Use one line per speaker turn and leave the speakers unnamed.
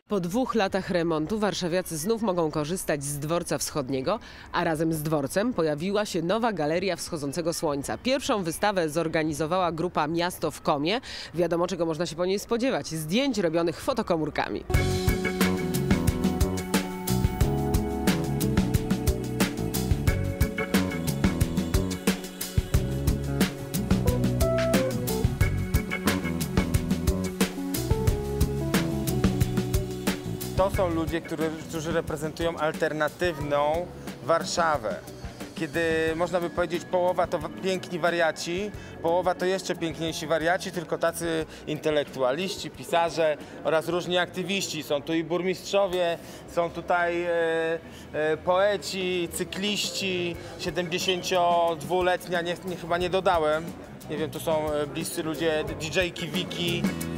Po 2 latach remontu warszawiacy znów mogą korzystać z Dworca Wschodniego, a razem z dworcem pojawiła się nowa Galeria Wschodzącego Słońca. Pierwszą wystawę zorganizowała grupa Miasto w Komie. Wiadomo, czego można się po niej spodziewać. Zdjęć robionych fotokomórkami.
To są ludzie, którzy reprezentują alternatywną Warszawę. Kiedy można by powiedzieć, połowa to piękni wariaci, połowa to jeszcze piękniejsi wariaci, tylko tacy intelektualiści, pisarze oraz różni aktywiści. Są tu i burmistrzowie, są tutaj poeci, cykliści, 72-letnia, chyba nie dodałem. Nie wiem, tu są bliscy ludzie, DJ-ki, Wiki.